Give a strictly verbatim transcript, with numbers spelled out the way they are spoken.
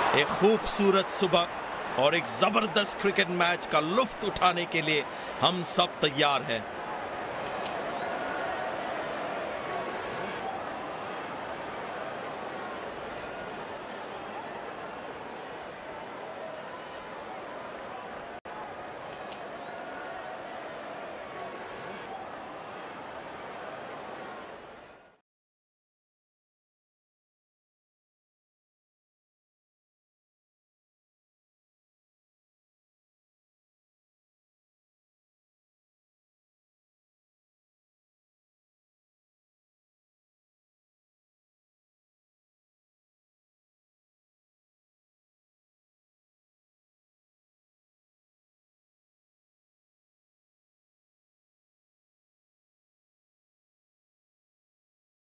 एक खूबसूरत सुबह और एक जबरदस्त क्रिकेट मैच का लुत्फ उठाने के लिए हम सब तैयार हैं।